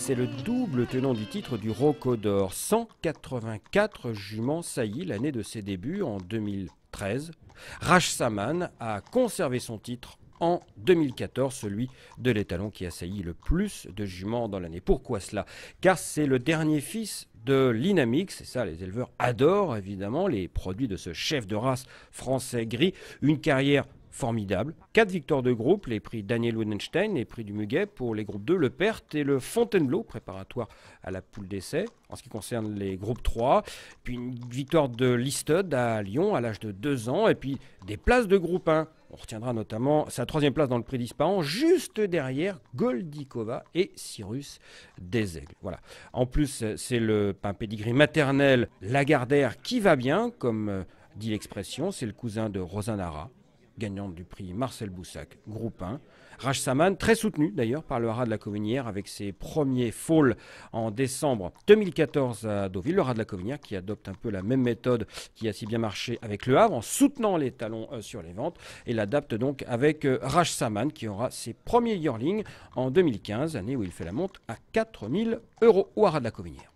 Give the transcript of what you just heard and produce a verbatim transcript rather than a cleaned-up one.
C'est le double tenant du titre du Rocco d'Or. cent quatre-vingt-quatre juments saillies l'année de ses débuts en deux mille treize. Raj Saman a conservé son titre en deux mille quatorze, celui de l'étalon qui a sailli le plus de juments dans l'année. Pourquoi cela? Car c'est le dernier fils de l'Inamix, c'est ça, les éleveurs adorent évidemment les produits de ce chef de race français gris. Une carrière formidable, quatre victoires de groupe, les prix Daniel Wittgenstein, les prix du Muguet pour les groupes deux, le Perth et le Fontainebleau, préparatoire à la poule d'essai en ce qui concerne les groupes trois. Puis une victoire de Listed à Lyon à l'âge de deux ans, et puis des places de groupe un. On retiendra notamment sa troisième place dans le prix d'Ispahan, juste derrière Goldikova et Cyrus Desaigles. Voilà. En plus, c'est le un pédigree maternel Lagardère qui va bien, comme dit l'expression. C'est le cousin de Rosanara, gagnante du prix Marcel Boussac, groupe un. Raj Saman, très soutenu d'ailleurs par le Haras de la Covinière avec ses premiers foals en décembre deux mille quatorze à Deauville. Le Haras de la Covinière qui adopte un peu la même méthode qui a si bien marché avec le Havre en soutenant les talons euh, sur les ventes et l'adapte donc avec euh, Raj Saman qui aura ses premiers yearlings en deux mille quinze, année où il fait la monte à quatre mille euros au Haras de la Covinière.